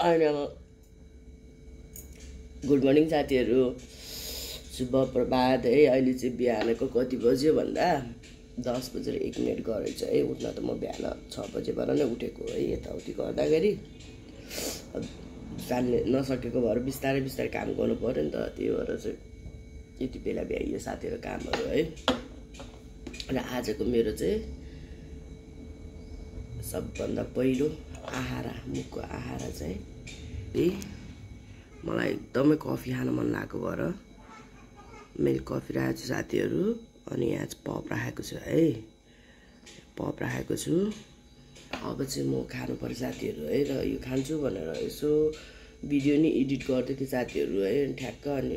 अनि अब good morning साथीहरू, शुभ प्रभात है। अहिले चाहिँ बिहानको कति बज्यो भन्दा 10:01 गरेछ है। उठ्न त म बिहान 6 बजेबाट नै उठेको है। यताउति गर्दाखेरि जान्ने नसकेको भएर बिस्तारै बिस्तारै काम गर्नु पर्यो नि त, त्यही भएर चाहिँ यति बेला भ्याइयो साथीहरू कामहरू है। र आजको मेरो चाहिँ सबभन्दा पहिलो आहारा, मुखको आहारा चाहिँ मलाई एकदमै कफी खान मन लागेको भएर मैले कफी राखेको छु साथीहरू। अनि यहाँ चाहिँ पप राखेको छु है, पप राखेको छु। अब चाहिँ म खानु पर्छ साथीहरू है। र यो खान्छु भनेर यसो भिडियो नि एडिट गर्दै थिएँ साथीहरू है। अनि ठ्याक्क अनि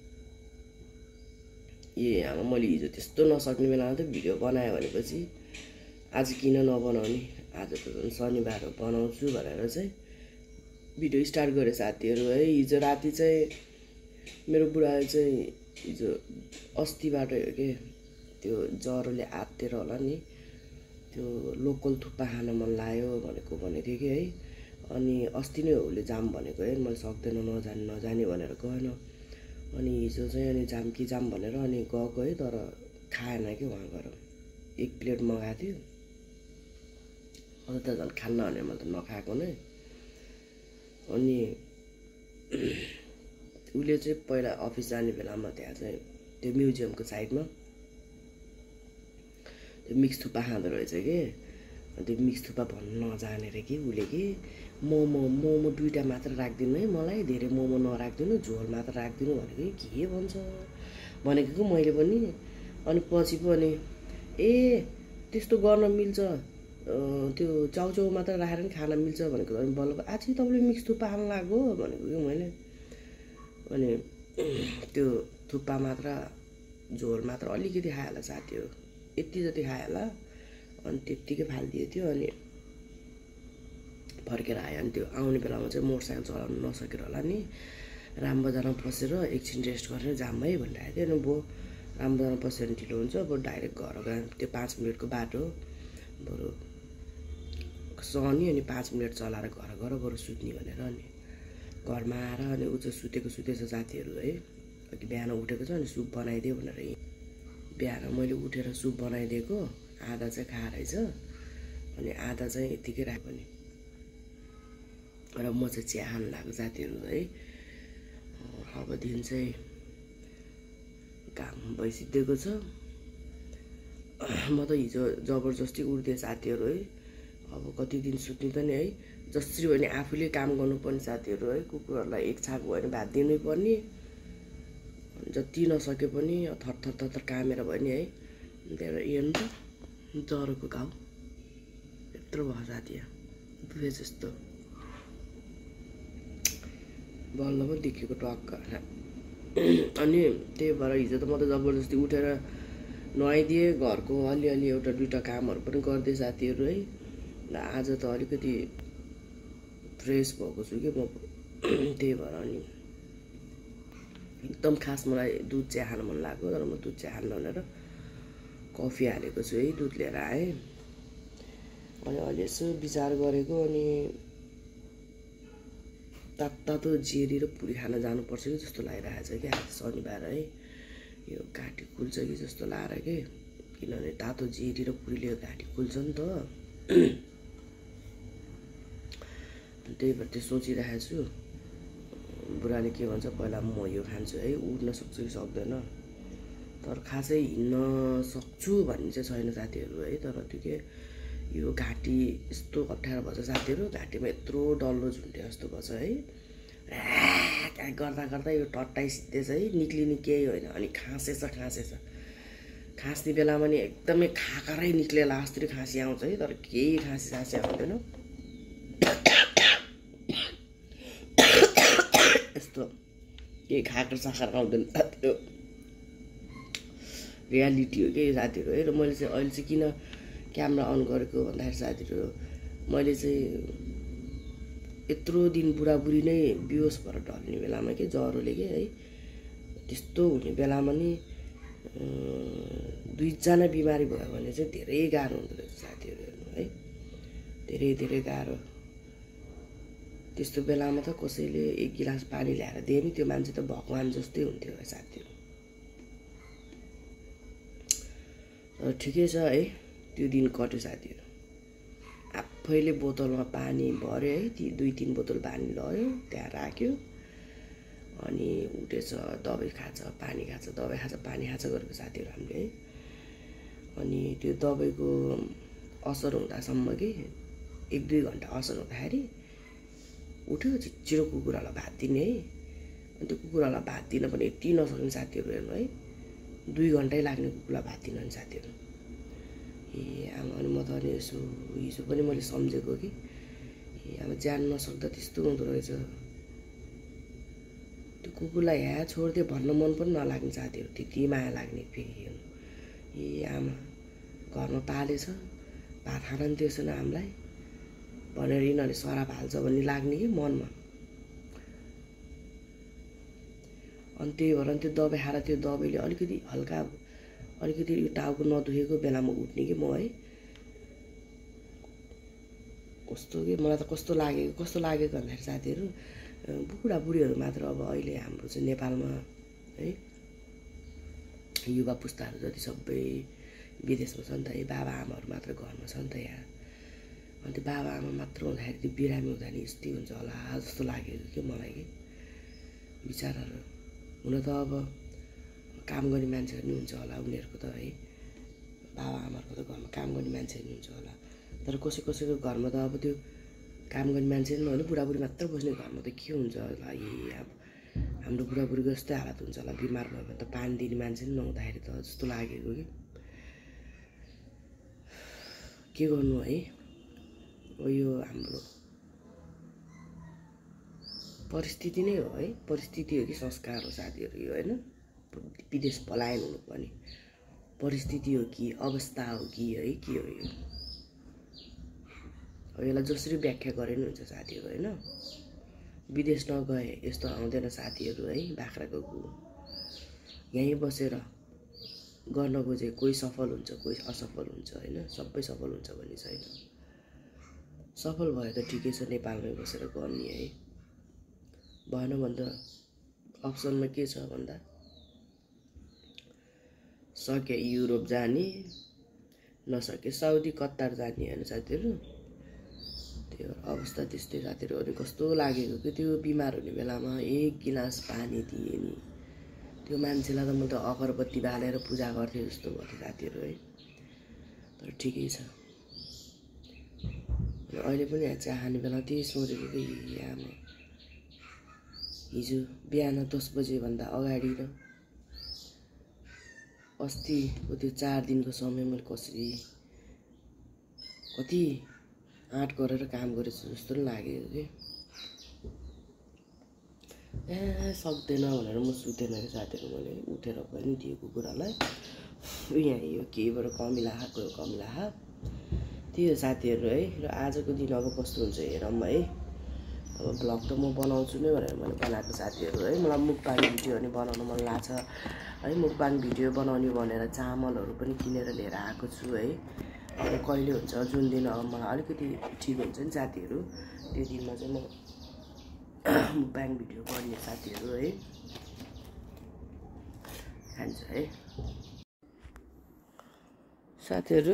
अब मैले हिजो त्यस्तो नसक्ने बेलामा त भिडियो बनायो भनेपछि आज किन नबनाउने, आज त झन् शनिबार हो बनाउँछु भनेर चाहिँ भिडियो स्टार्ट गरेँ साथीहरू है। हिजो राति चाहिँ मेरो बुढाले चाहिँ हिजो अस्तिबाट हो कि त्यो ज्वरोले आत्तेर होला नि, त्यो लोकल थुक्पा खान मन लाग्यो भनेको थियो कि है। अनि अस्ति नै उसले जाम भनेको है, मैले सक्दैन नजाने भनेर गएन। अनि हिजो चाहिँ अनि जाम भनेर अनि गएको है, तर खाएन कि वहाँ गएर 1 प्लेट मगाएको थियो। अन्त त झन् खान्न भने मैले त नखाएको नै। अनि उसले चाहिँ पहिला अफिस जाने बेलामा त्यहाँ चाहिँ त्यो म्युजियमको साइडमा त्यो मिक्स थुक्पा खाँदो रहेछ कि। त्यो मिक्स थुक्पा भन्नु नजानेर कि उसले कि मोमो 2टा मात्र राखिदिनु है, मलाई धेरै मोमो नराखिदिनु, झोल मात्र राखिदिनु भनेको के भन्छ भनेको कि मैले पनि। अनि पछि पनि त्यस्तो गर्न मिल्छ, त्यो चाउचाउ मात्र राखेर पनि खान मिल्छ भनेको। अनि बल्ल आज तपाईँले मिक्स थुक्पा खान लाग्यो भनेको कि मैले। अनि त्यो थुक्पा मात्र झोल मात्र अलिकति खायो होला साथीहरू, यति जति खायो होला। अनि त्यत्तिकै फालिदिएको थियो। अनि फर्केर आयो। अनि त्यो आउने बेलामा चाहिँ मोटरसाइकल चलाउनु नसकेर होला नि, रामबजारमा पसेर एकछिन रेस्ट गरेर जाम है भनेर आएको थियो। अनि बरु रामबजारमा पसेर ढिलो हुन्छ, बरु डाइरेक्ट घर गएर त्यो 5 मिनटको बाटो बरु सहनी अनि 5 मिनट चलाएर घर गएर बरु सुत्ने भनेर। अनि घरमा आएर अनि ऊ चाहिँ सुतेछ साथीहरू है। अघि बिहान उठेको छ अनि सुप बनाइदियो भनेर बिहान मैले उठेर सुप बनाइदिएको, आधा चाहिँ खाएर रहेछ अनि आधा चाहिँ यत्तिकै राख्यो नि। र म चाहिँ चिया खानु लाग्यो साथीहरू है। अब दिन चाहिँ काम भइसकेको छ। म त हिजो जबरजस्ती उठ्दै साथीहरू है। अब कति दिन सुत्ने त नि है, जसरी भने आफूले काम गर्नुपर्ने साथीहरू है। कुकुरहरूलाई 1 छाक भयो भने भात दिनै पर्ने, जति नसके पनि थर कामेर भयो नि है। त्यही भएर हेर्नु त ज्वरोको घाउ यत्रो भयो साथी, दुखे जस्तो बल्ल पनि देखेको टक्क। अनि त्यही भएर हिजो त म त जबरजस्ती उठेर नुहाइदिएँ, घरको अलिअलि एउटा 2टा कामहरू पनि गर्दै साथीहरू है। र आज त अलिकति फ्रेस भएको छु कि म, त्यही भएर अनि एकदम खास मलाई दुध चिया खान मन लाग्यो। तर म दुध चिया खान्न भनेर कफी हालेको छु है, दुध लिएर आएँ। अनि अहिले यसो विचार गरेको, अनि तातो जेरी र पुरी खान जानुपर्छ कि जस्तो लागिरहेको छ कि आज शनिबार है। यो घाँटी खुल्छ कि जस्तो लागेर कि, किनभने तातो जेरी र पुरीले घाँटी खुल्छ नि त। त्यही भएर त्यो सोचिरहेको छु। बुढाले के भन्छ पहिला म यो खान्छु है, उठ्न सक्छु कि सक्दैन। तर खासै हिँड्न सक्छु भन्ने चाहिँ छैन साथीहरू है। तर त्यो के यो घाँटी यस्तो अप्ठ्यारो भन्छ साथीहरू, घाँटीमा यत्रो डल्लो झुन्टे जस्तो भन्छ है। गर्दा यो टट्टाइ सिद्धेछ है, निक्लिने केही होइन। अनि खाँसेछ खाँस्ने बेलामा नि एकदमै खाकारै निक्लेला जस्तै खाँसी आउँछ है। तर केही खाँसी आउँदैन, यस्तो केही खाकर साखर आउँदैन साथीहरू। रियालिटी हो कि साथीहरू है। र मैले चाहिँ अहिले चाहिँ किन क्यामेरा अन गरेको भन्दाखेरि साथीहरू, मैले चाहिँ यत्रो दिन बुढाबुढी नै बेहोस भएर ढल्ने बेलामा कि ज्वरोले के है, त्यस्तो हुने बेलामा नि 2जना बिमारी भयो भने चाहिँ धेरै गाह्रो हुँदो रहेछ साथीहरू हेर्नु है, धेरै गाह्रो। त्यस्तो बेलामा त कसैले एक गिलास पानी ल्याएर दिए नि त्यो मान्छे त भगवान जस्तै हुन्थ्यो साथीहरू। तर ठिकै छ है, त्यो दिन कट्यो साथीहरू। आफैले बोतलमा पानी भर्यो है, 2-3 बोतल पानी लग्यो त्यहाँ राख्यो, अनि उठेछ दबाई खान्छ पानी खान्छ दबाई खान्छ पानी खान्छ गरेको साथीहरू हामीले है। अनि त्यो दबाईको असर हुँदासम्म कि 1-2 घन्टा असर हुँदाखेरि उठ्यो छिटो कुकुरालाई भात दिने है। अनि त्यो कुकुरालाई भात दिन पनि यति नसक्ने साथीहरू हेर्नु है, 2 घन्टै लाग्ने कुकुरलाई भात दिन नि साथीहरू। ए आमा, अनि म त अनि यसो हिजो पनि मैले सम्झेको कि अब जान नसक्दा त्यस्तो हुँदो रहेछ। त्यो कुकुरलाई यहाँ छोडिदियो भन्न मन पनि नलाग्ने साथीहरू, त्यति माया लाग्ने फेरि। ए आमा, घरमा पालेछ भात खान नि दिएछन् हामीलाई भनेर यिनीहरूले सराप हाल्छ भन्ने लाग्ने कि मनमा। अनि त्यही भएर त्यो दबाई खाएर त्यो दबाईले अलिकति हल्का अलिकति यो टाउको नदुखेको बेलामा उठ्ने कि म है। कस्तो कि मलाई त कस्तो लागेको भन्दाखेरि साथीहरू, बुढाबुढीहरू मात्र अब अहिले हाम्रो चाहिँ नेपालमा है युवा पुस्ताहरू जति सबै विदेशमा छ नि त है, बाबा आमाहरू मात्र घरमा छ नि त यहाँ। अनि त्यो बाबा आमा मात्र हुँदाखेरि त्यो बिरामी हुँदा नि यस्तै हुन्छ होला जस्तो लागेको कि मलाई कि। बिचराहरू हुन त अब काम गर्ने मान्छेहरू नि हुन्छ होला उनीहरूको त है, बाबा आमाहरूको त घरमा काम गर्ने मान्छेहरू नि हुन्छ होला। तर कसैको घरमा त अब त्यो काम गर्ने मान्छे नि होइन, बुढाबुढी मात्र बस्ने घरमा त के हुन्छ होला। अब हाम्रो बुढाबुढीको जस्तै हालत हुन्छ होला, बिमार भयो भने त पानी दिने मान्छे नि नहुँदाखेरि त जस्तो लागेको कि। के गर्नु है, यो हाम्रो परिस्थिति नै हो है, परिस्थिति हो कि संस्कार हो साथीहरू यो होइन। विदेश पलायन हुनुपर्ने परिस्थिति हो कि अवस्था हो कि है, के हो यो? अब यसलाई जसरी व्याख्या गरे नि हुन्छ साथीहरू होइन। विदेश नगए यस्तो आउँदैन साथीहरू है, बाख्राको गु यहीँ बसेर गर्न खोजे कोही सफल हुन्छ कोही असफल हुन्छ होइन, सबै सफल हुन्छ भन्ने छैन। सफल भयो त ठिकै छ, नेपालमै बसेर गर्ने है। भएन भने त अप्सनमा के छ भन्दा सके युरोप जाने, नसके साउदी कतार जाने होइन साथीहरू। त्यो अवस्था त्यस्तै साथीहरू। अनि कस्तो लागेको कि त्यो बिमार हुने बेलामा 1 गिलास पानी दिए नि त्यो मान्छेलाई त म त अगरबत्ती बालेर पूजा गर्थेँ जस्तो भयो साथीहरू है। तर ठिकै छ। अहिले पनि चिया खाने बेला त्यही सोचेको कि आमा, हिजो बिहान 10 बजेभन्दा अगाडि र अस्तिको त्यो 4 दिनको समय मैले कसरी कति आँट गरेर काम गरेछु जस्तो पनि लागेको कि। सक्दैन भनेर म सुतेन कि साथीहरू, मैले उठेर पनि दिएको कुकुरलाई यहाँ यो केहीबाट कमिला खाएको त्यही हो साथीहरू है। र आजको दिन अब कस्तो हुन्छ हेरौँ है। अब ब्लग त म बनाउँछु नै भनेर मैले बनाएको साथीहरू है। मलाई मुकबाङ भिडियो पनि बनाउन मन लाग्छ है। मुकबाङ भिडियो बनाउने भनेर चामलहरू पनि किनेर लिएर आएको छु है। अब कहिले हुन्छ जुन दिन अब मलाई अलिकति ठिक हुन्छ नि साथीहरू, त्यो दिनमा चाहिँ म मुकबाङ भिडियो गर्ने साथीहरू है। खान्छ है साथीहरू।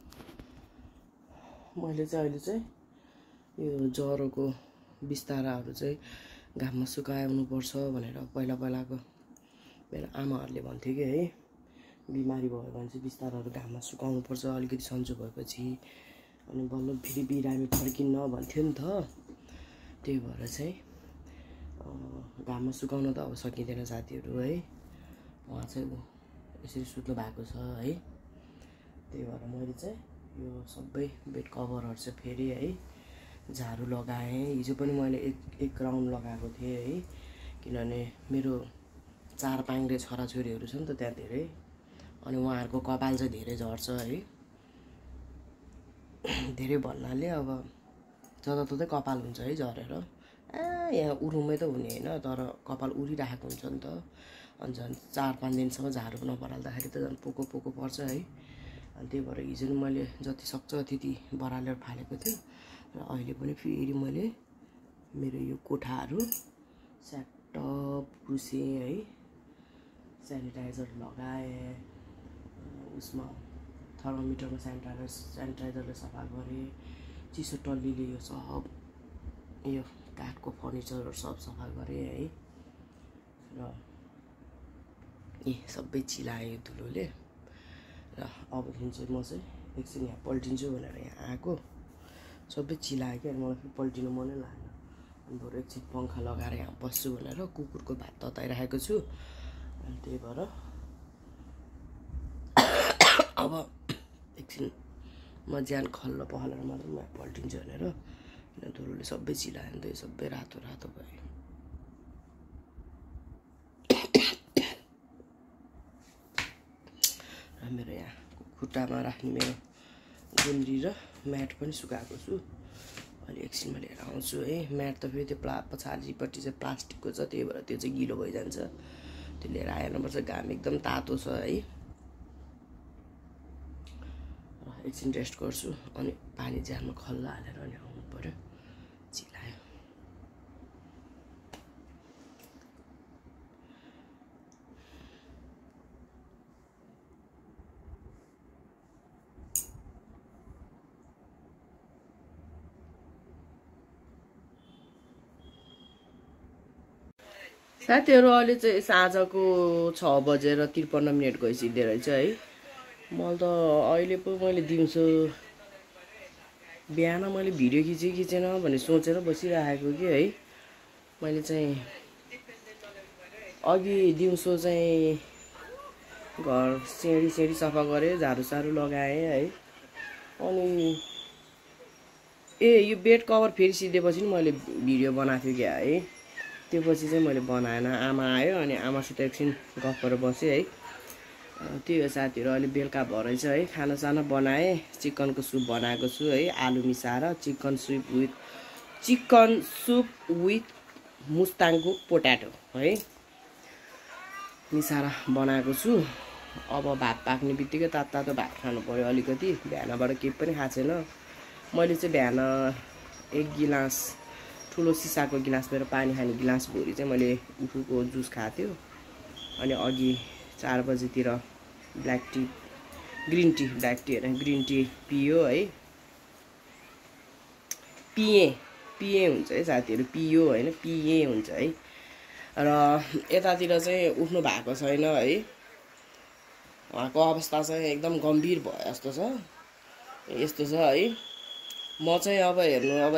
मैले चाहिँ अहिले चाहिँ यो ज्वरोको बिस्ताराहरू चाहिँ घाममा सुकाउनुपर्छ भनेर पहिलाको मेरो आमाहरूले भन्थ्यो कि है, बिमारी भयो भने चाहिँ बिस्ताराहरू घाममा सुकाउनुपर्छ अलिकति सन्चो भएपछि, अनि बल्ल फेरि बिरामी फर्किन्न भन्थ्यो नि त। त्यही भएर चाहिँ घाममा सुकाउन त अब सकिँदैन साथीहरू है। उहाँ चाहिँ यसरी सुत्नु भएको छ है। त्यही भएर मैले चाहिँ यो सबै बेड कभरहरू चाहिँ फेरि है झाडु लगाएँ। हिजो पनि मैले एक राउन्ड लगाएको थिएँ है, किनभने मेरो 4 पाङ्ग्रे छोराछोरीहरू छ नि त त्यहाँ धेरै, अनि उहाँहरूको कपाल चाहिँ धेरै झर्छ है। धेरै भन्नाले अब जताततै कपाल हुन्छ है झरेर, यहाँ उरुमै त हुने होइन, तर कपाल उडिरहेको हुन्छ नि त। अनि झन् 4-5 दिनसम्म झाडु नबराल्दाखेरि त झन् पोको पर्छ है। अनि त्यही भएर हिजो नि मैले जति सक्छ त्यति बरालेर फालेको थिएँ। र अहिले पनि फेरि मैले मेरो यो कोठाहरू स्याट पुसे है, सेनिटाइजर लगाएँ, उसमा थर्मोमिटरमा सेनिटाइजरले सफा गरेँ, चिसो टल्लीले यो सब यो काठको फर्निचरहरू सब सफा गरेँ है। र सबै चिलाएँ यो धुलोले। र अबदेखि चाहिँ म चाहिँ एकछिन यहाँ पल्टिन्छु भनेर यहाँ आएको, सबै चिलाएँ क्या, मलाई फेरि पल्टिनु मनै लागेन। अनि बरु एकछिन पङ्खा लगाएर यहाँ बस्छु भनेर कुकुरको भात तताइराखेको छु। अनि त्यही भएर अब एकछिन म ज्यान खल्ल पखालेर मात्रै म पल्टिन्छु भनेर, किन धुलोले सबै चिलायो नि त, यो सबै रातो रातो भयो। र मेरो यहाँ खुट्टामा राख्ने मेरो गुन्द्री र म्याट पनि सुकाएको छु। अहिले एकछिनमा लिएर आउँछु है। म्याट त फेरि त्यो पछाडिपट्टि चाहिँ प्लास्टिकको छ, त्यही भएर त्यो चाहिँ गिलो भइजान्छ, त्यो लिएर आइहाल्नुपर्छ। घाम एकदम तातो छ है। एकछिन रेस्ट गर्छु, अनि पानी ज्यानमा खल्ल हालेर अनि आउनु पर्यो। चिलायो। साथीहरू अहिले चाहिँ साँझको 6:53 गइसक्यो रहेछ है। मैले त अहिले पो मैले दिउँसो बिहान मैले भिडियो खिचेन भने सोचेर बसिरहेको कि है। मैले चाहिँ अघि दिउँसो चाहिँ घर सेडी सफा गरेँ, झाडु लगाएँ है। अनि यो बेड कभर फेरि सिधेपछि नि मैले भिडियो बनाएको थिएँ क्या है। त्यो पछि चाहिँ मैले बनाएन, आमा आयो अनि आमासित एकछिन गफ गरेर बसेँ है। त्यही हो साथीहरू, अहिले बेलुका भएछ है। खानासाना बनाएँ, चिकनको सुप बनाएको छु है, आलु मिसाएर चिकन सुप विथ मुस्ताङको पोट्याटो है मिसाएर बनाएको छु। अब भात पाक्ने बित्तिकै तातो भात खानु पर्यो अलिकति, बिहानबाट केही पनि खाएको छैन। मैले चाहिँ बिहान 1 गिलास ठुलो सिसाको गिलास मेरो पानी खाने गिलास भरि चाहिँ मैले उखुको जुस खाएको थियो। अनि अघि 4 बजेतिर ग्रिन टी पियो है। पिए हुन्छ है साथीहरू, पियो होइन पिए हुन्छ है। र यतातिर चाहिँ उठ्नु भएको छैन है, उहाँको अवस्था चाहिँ एकदम गम्भीर भयो जस्तो छ, यस्तो छ है। म चाहिँ अब हेर्नु, अब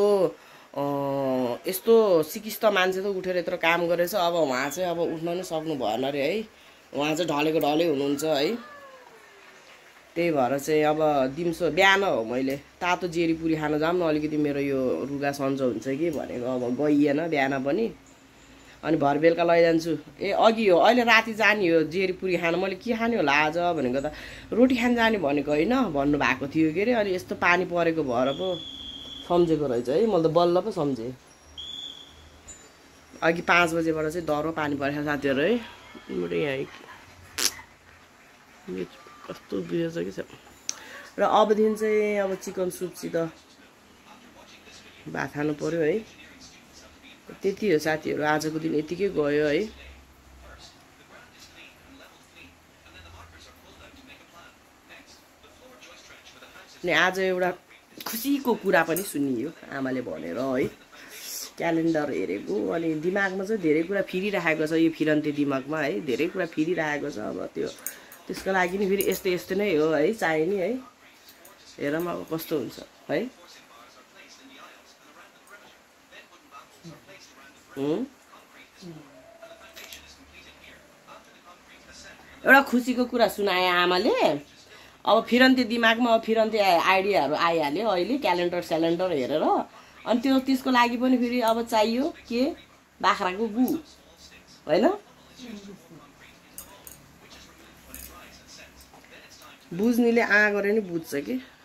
यस्तो सिकिस्त मान्छे त उठेर यत्रो काम गरेछ, अब उहाँ चाहिँ अब उठ्न नै सक्नु भएन अरे है। उहाँ चाहिँ ढलेको ढलै हुनुहुन्छ है। त्यही भएर चाहिँ अब दिउँसो बिहान हो मैले तातो जेरी पुरी खान जाऊँ न, अलिकति मेरो यो रुगा सन्चो हुन्छ कि भनेको, अब गइएन बिहान पनि। अनि भर बेलुका लैजान्छु। अघि हो अहिले राति जाने हो जेरी पुरी खान, मैले के खाने होला आज भनेको त रोटी खान जाने भनेको होइन भन्नुभएको थियो के अरे। अनि यस्तो पानी परेको भएर पो सम्झेको रहेछ है, मैले त बल्ल पो सम्झेँ। अघि 5 बजेबाट चाहिँ डह्रो पानी परेको साथीहरू है। मेरो यहाँ कस्तो बिर्छ कि छ। र अबदेखि चाहिँ अब चिकन सुपसित भात खानु पर्यो है। त्यति हो साथीहरू, आजको दिन यतिकै गयो है। अनि आज एउटा खुसीको कुरा पनि सुनियो आमाले भनेर है। क्यालेन्डर हेरेको, अनि दिमागमा चाहिँ धेरै कुरा फिरिरहेको छ, यो फिरन्ते दिमागमा है धेरै कुरा फिरिरहेको छ। अब त्यसको लागि नि फेरि यस्तो नै हो है, चाहिने है। हेरौँ अब कस्तो हुन्छ है। एउटा खुसीको कुरा सुनाए आमाले। अब फिरन्ते दिमागमा अब फिरन्ते आइडियाहरू आइहाल्यो अहिले, क्यालेन्डर हेरेर। अनि त्यसको लागि पनि फेरि अब चाहियो के, बाख्राको गु होइन। बुझ्नेले गरे नि बुझ्छ कि।